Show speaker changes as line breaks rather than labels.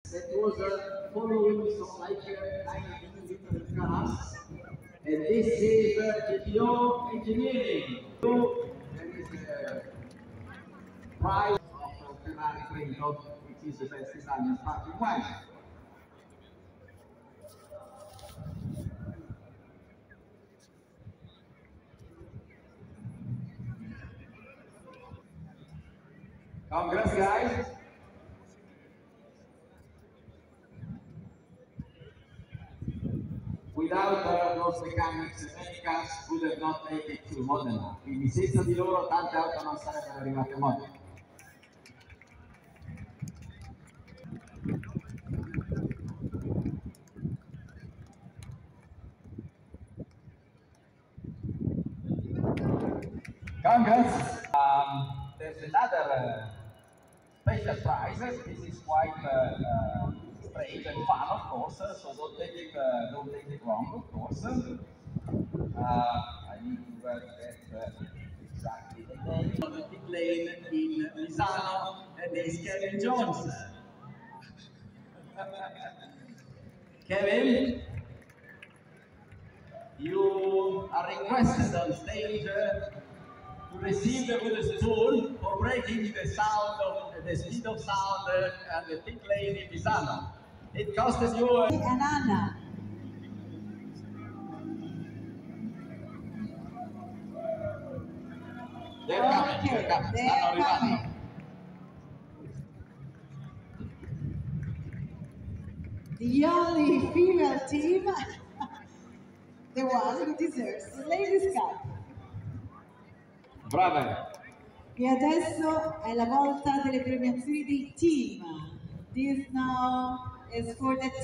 That was following some like 19 different cars. And this is GPO engineering. So there is a prize of Ferrari Trento, which is the best Italian sparkling wine. Congrats, guys. Without those mechanics, many cars would have not made it to Modena. Quindi senza di loro tante auto non sarebbero arrivate a Modena. Congrats! There's another special prize. This is quite strange and fun, of course. So don't take it wrong, of course. I need to get exactly the name of the pit lane in Misano, and there is Kevin Jones. Kevin, you are requested on stage to receive with a stool for breaking the sound of the speed of sound and the pit lane in Misano. It costed you
and Anna.
They're coming. Stanno arrivando.
The only female team, the one who deserves the Ladies Cup.
Brave!
E adesso è la volta delle premiazioni dei team. This now is for the team.